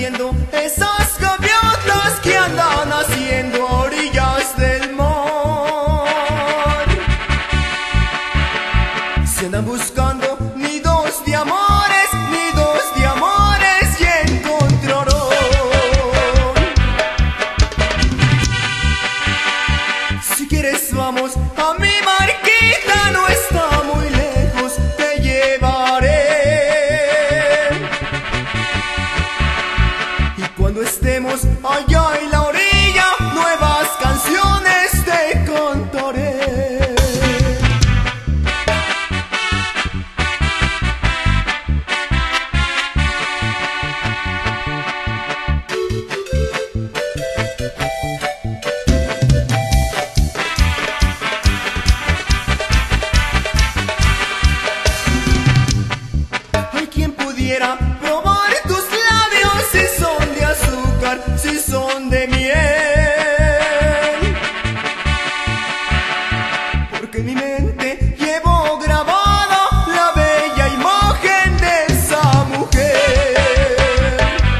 haciendo esas gaviotas que andan haciendo a orillas del mar? Se andan buscando nidos de amores, nidos de amores y encontraron. Si quieres vamos a mi barquita, no está muy lejos, te llevaré. Y cuando estemos allá en la orilla, nuevas canciones te cantaré. Hay quien pudiera probar tus labios si son de azúcar, si son de miel, porque en mi mente llevo grabada la bella imagen de esa mujer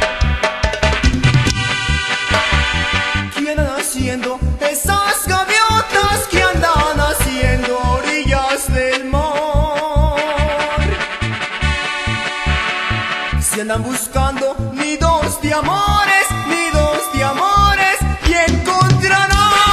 que andan haciendo esas gaviotas que andan haciendo a orillas del mar. Si andan buscando nidos de amores, nidos de amores y encontrarán.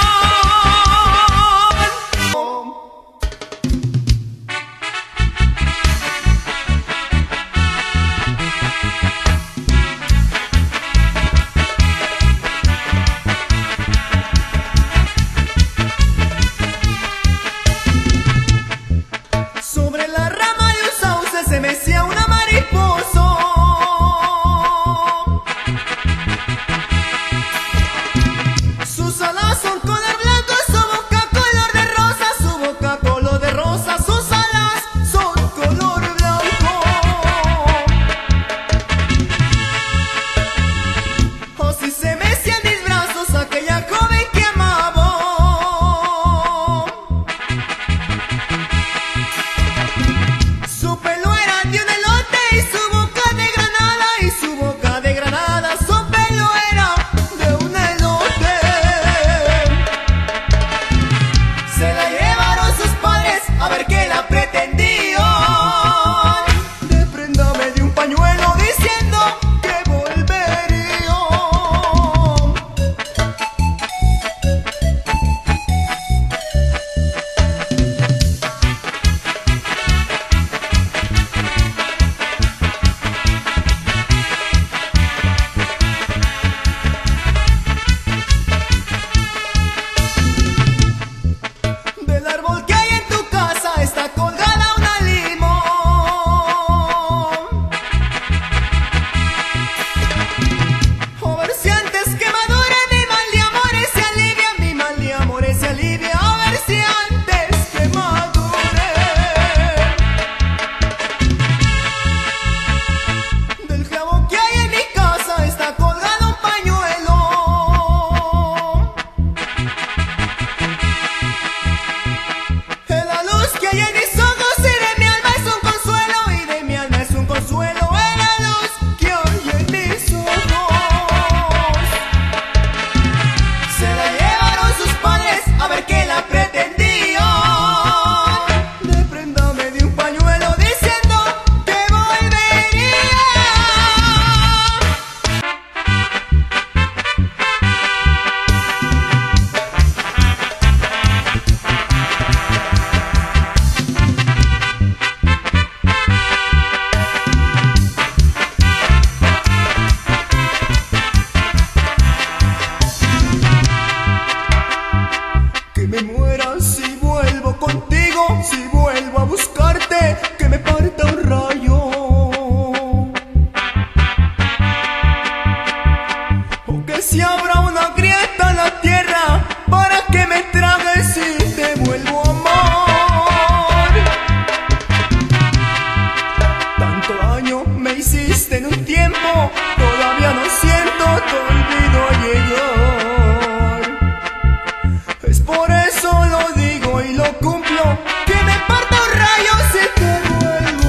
Sobre la rama de un sauce se mecía una mariposa. Sus alas son color blanco, su boca color de rosa, su boca color de rosa, sus alas son color blanco. Así se mecía en mis brazos aquella joven que amaba. Su pelo era de un elote y su boca de granada, y su boca de granada, su pelo era de un elote. Se la llevaron sus padres a ver que la pretendían. De prenda me dio un pañuelo diciendo que volvería. Del árbol que hay en tu casa está colgada una limón. A ver si antes que madure mi mal de amores se alivia, mi mal de amores se alivia. A ver si antes que madure. Del clavo que hay en mi casa está colgado un pañuelo. La luz que hay en mis ojos y de mi alma es un consuelo, y de mi alma es un consuelo. La luz que hay en mis ojos. Se la llevaron sus padres a ver que la pretendían. De prenda me dio un pañuelo diciendo que volvería. Que me muera si vuelvo contigo, si vuelvo a buscarte, que me parta un rayo. O que si habrá una grieta en la tierra para que me tragues y te vuelvo a amar. Tanto daño me hiciste en un tiempo, todavía no siento tu olvido a llegar. Es por eso lo digo y lo cumplo, que me parta un rayo si te vuelvo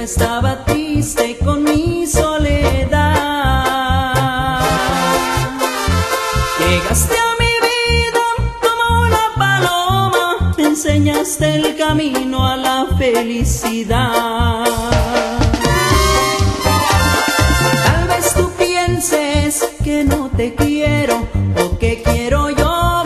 estaba triste con mi soledad. Llegaste a mi vida como una paloma, me enseñaste el camino a la felicidad. Tal vez tú pienses que no te quiero o que quiero yo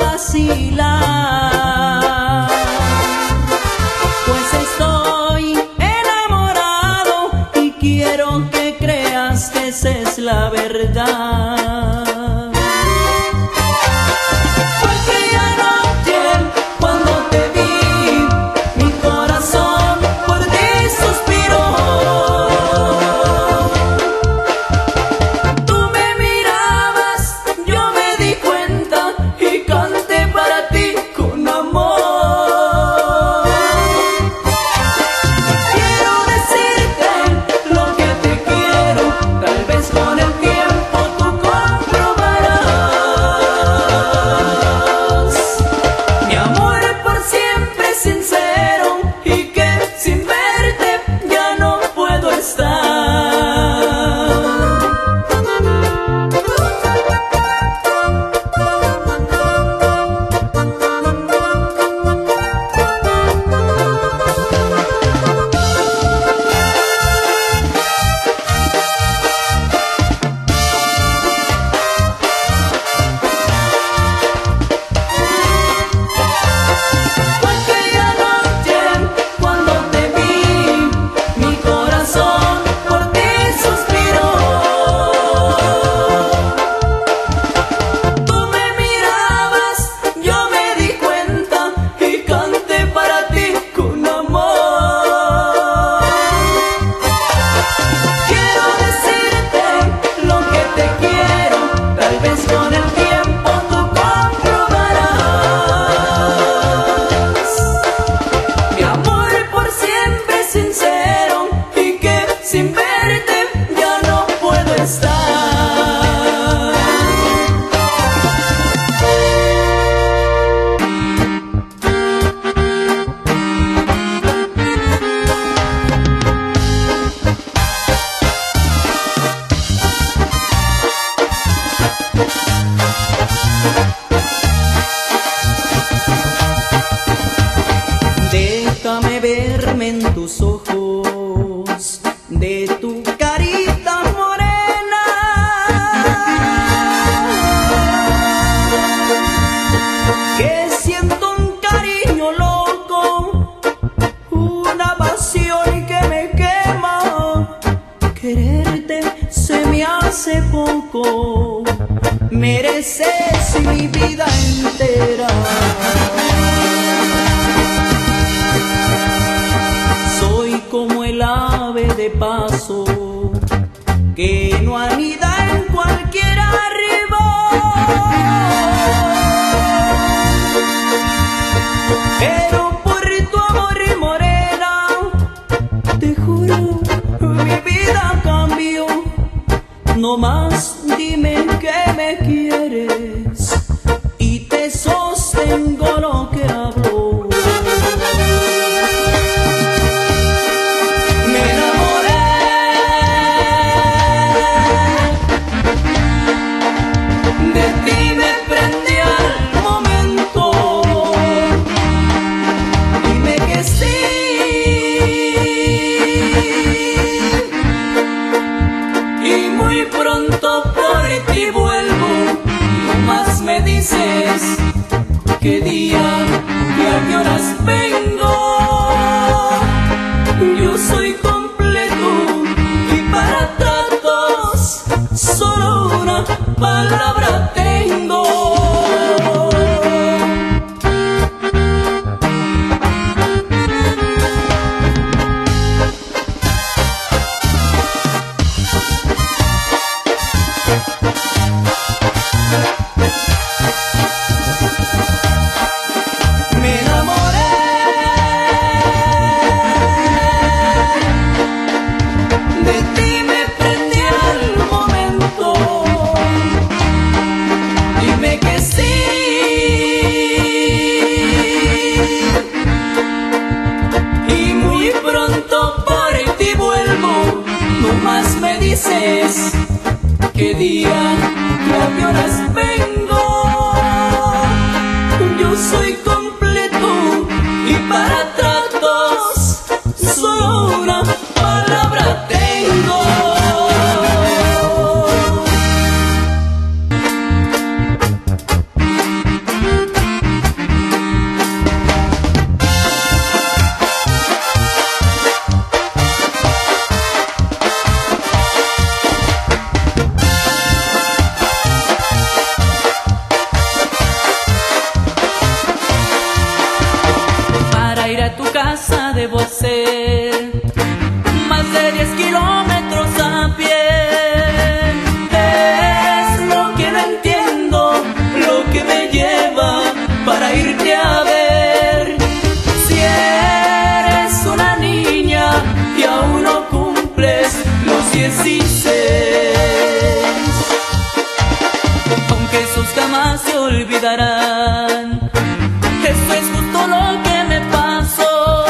vacilar, pues estoy enamorado y quiero que creas que esa es la verdad. Déjame verme en tus ojos, de tu carita morena, que siento un cariño loco, una pasión que me quema. Quererte se me hace poco, mereces mi vida entera. Como el ave de paso que no anida en cualquier arribo, pero por tu amor morena, te juro mi vida cambió. No más dime que me quieres y te sostengo lo que hablo. ¿Qué día y a qué horas vengo? Yo soy completo y para todos solo una palabra tengo. dices qué día y a qué horas vengo. Yo soy completo y para tratos solo una palabra tengo. Debo hacer más de 10 kilómetros a pie. Es lo que no entiendo, lo que me lleva para irte a ver. Si eres una niña y aún no cumples los 16, aunque esos jamás se olvidarán, eso es justo lo que me pasó.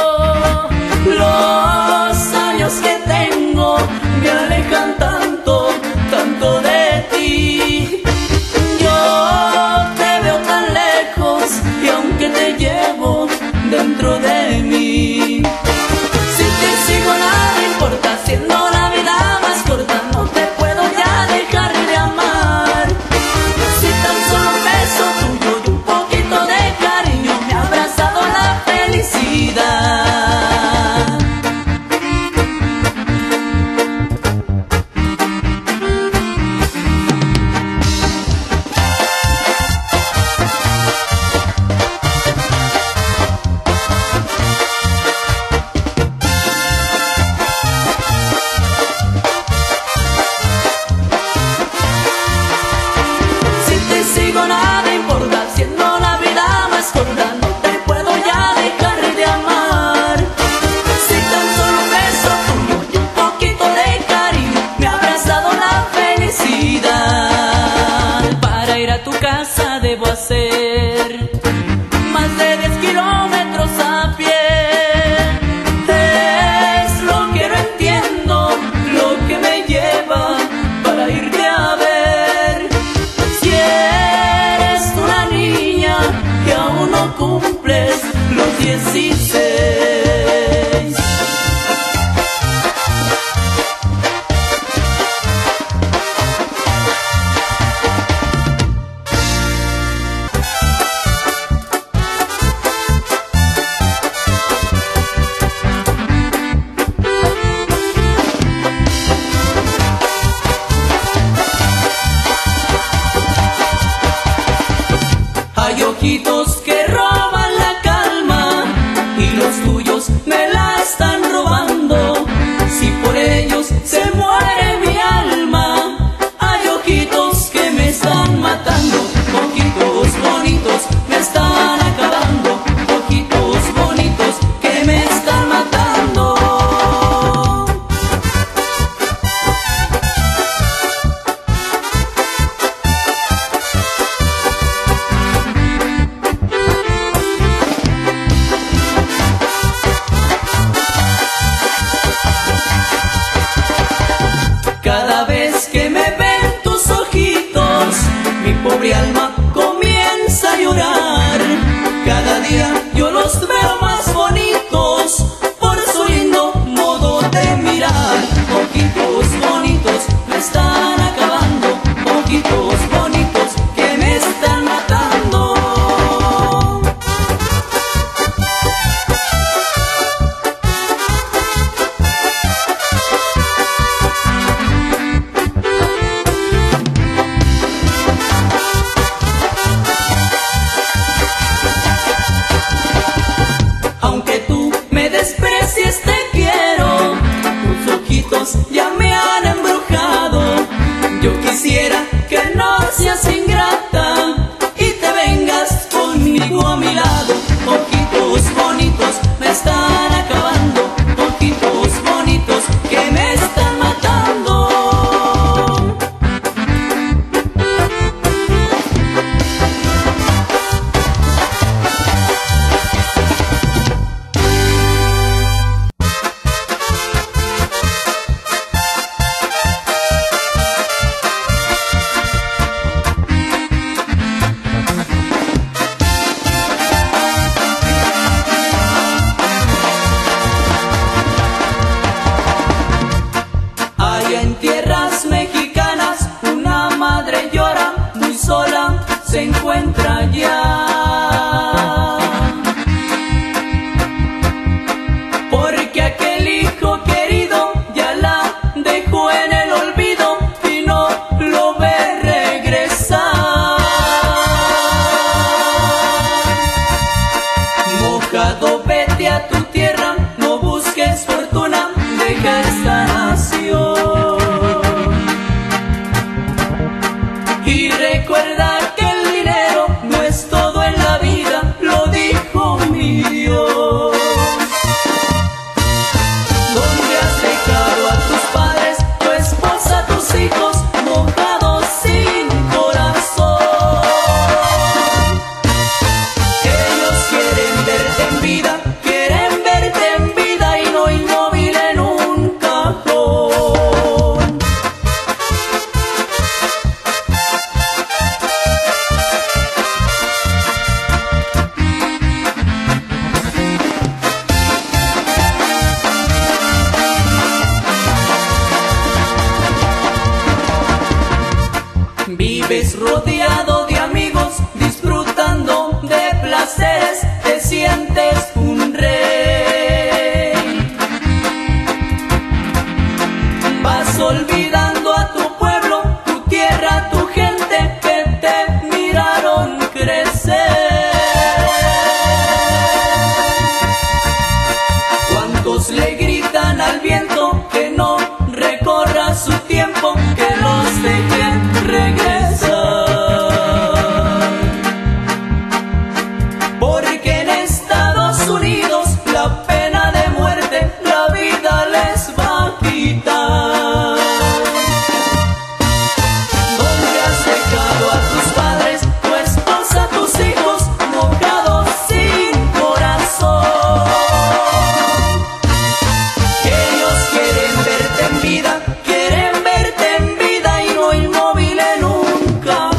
Los años que tengo me alejan tanto, tanto de ti. Yo te veo tan lejos y aunque te llevo dentro de mí, si te sigo nada importa, siendo la vida más corta, no te puedo ya dejar de amar. Si tan solo un beso tuyo y un poquito de cariño me ha abrazado la felicidad. Debo hacer más de 10 kilómetros a pie. Es lo que no entiendo, lo que me lleva para irte a ver. Si eres una niña y aún no cumples los 16. Hay ojitos que roban la calma y los tuyos me la están robando. Si por ellos se muere mi alma, hay ojitos que me están matando. Ojitos bonitos me están acabando, ojitos bonitos que me están matando. Cada vez que me ven tus ojitos, mi pobre alma comienza a llorar. Cada día yo los veo más bonitos por su lindo modo de mirar. Ojitos bonitos me están acabando, ojitos bonitos que me están matando. Ya me han embrujado. Yo quisiera que no seas ingrata y te vengas conmigo a mi lado. Ojitos bonitos me están acabando, ojitos bonitos que me están matando. vete a tu tierra, no busques fortuna, deja esta nación. Y recuerda que el dinero no es todo en la vida, lo dijo mi Dios. ¿Dónde has dejado a tus padres, tu esposa, tus hijos, mojados sin corazón? Ellos quieren verte en vida, quieren verte en vida y no inmóvil en un cajón. Vives rodeado de amigos, disfrutando de placeres, te sientes un rey. Vas olvidando a tu pueblo, tu tierra, tu gente que te miraron crecer. ¿Cuántos le gritan al viento que no recorra su tiempo, que los deje regresar? Porque en Estados Unidos la pena de muerte la vida les va a quitar. ¿Dónde has dejado a tus padres, tu esposa, tus hijos, mojados sin corazón? Ellos quieren verte en vida, quieren verte en vida y no inmóvil en un cajón.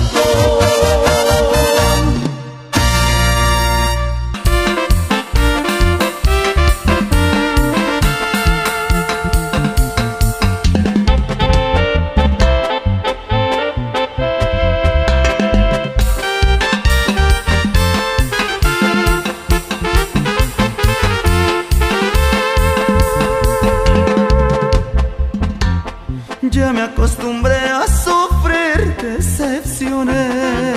Ya me acostumbré a sufrir decepciones.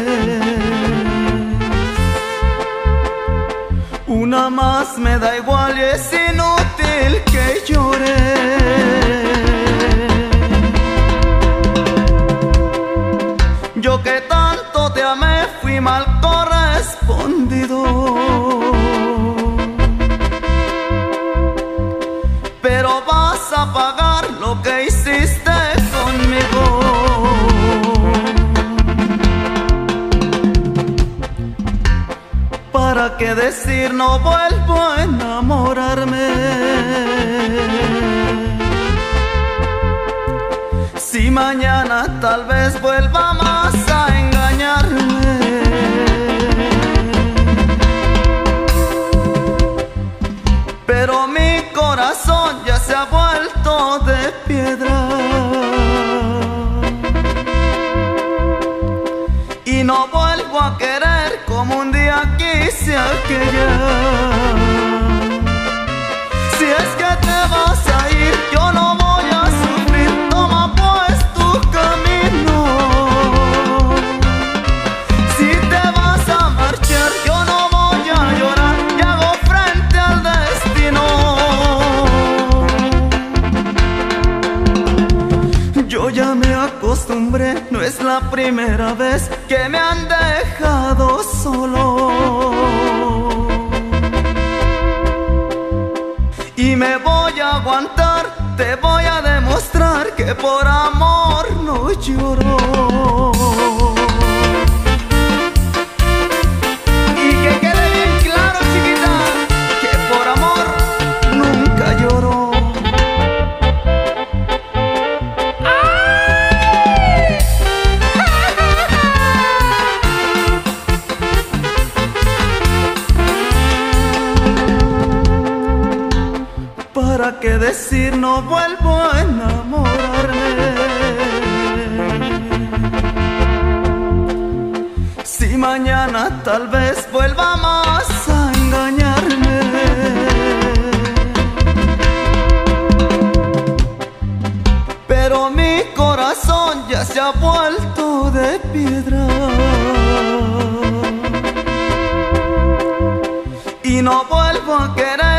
Una más me da igual y es inútil que llore. Yo que tanto te amé fui mal correspondido, pero vas a pagar lo que hiciste conmigo. ¿Para qué decir no vuelvo a enamorarme? Si mañana tal vez vuelva más a engañarme. Pero mi corazón ya se ha vuelto de piedra y no vuelvo a querer como un día quise aquella. Si es que te vas a ir, yo no voy a sufrir, toma pues tu camino. Si te vas a marchar, yo no voy a llorar y hago frente al destino. Yo ya me acostumbré, no es la primera vez que me han dejado solo. Y me voy a aguantar, te voy a demostrar que por amor no lloro. Y que quede bien claro, chiquita, que por amor nunca lloro. ¿Para qué decir no vuelvo a enamorarme? Si mañana tal vez vuelva más a engañarme. Pero mi corazón ya se ha vuelto de piedra y no vuelvo a querer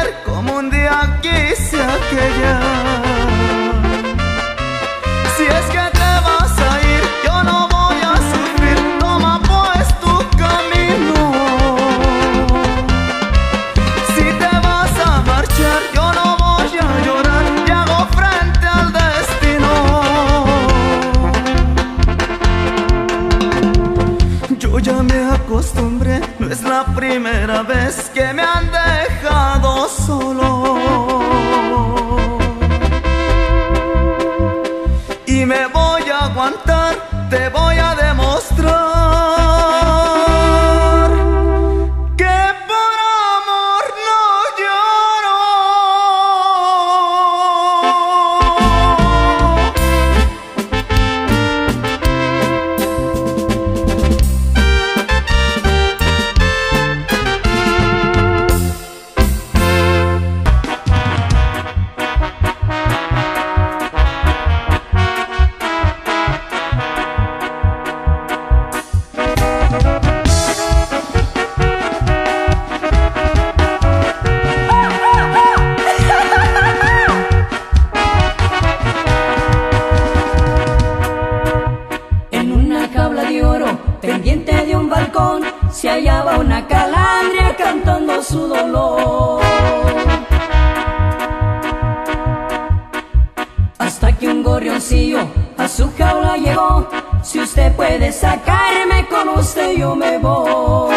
puede sacarme, con usted yo me voy.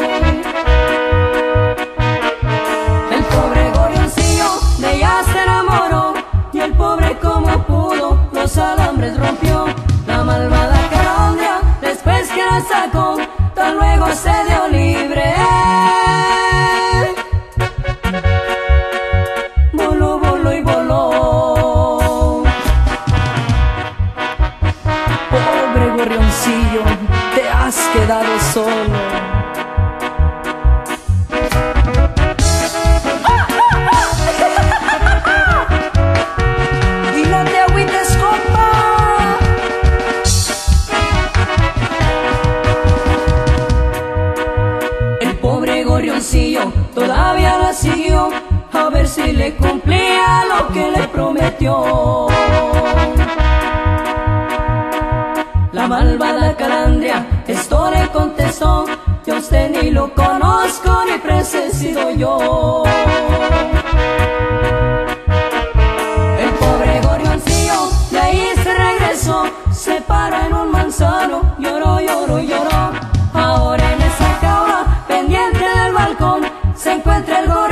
El pobre gorrioncillo de ella se enamoró, y el pobre como pudo los alambres rompió. La malvada calandria después que la sacó, tan luego se dio libre. Voló, voló y voló. Pobre gorrioncillo, te has quedado solo. Todavía la siguió a ver si le cumplía lo que le prometió. La malvada calandria esto le contestó: yo a usted ni lo conozco ni preciso yo. El pobre gorrioncillo de ahí se regresó, se paró en un manzano, lloró, lloró, lloró. Ahora en esa cabra pendiente del balcón se encuentra el gorrioncillo.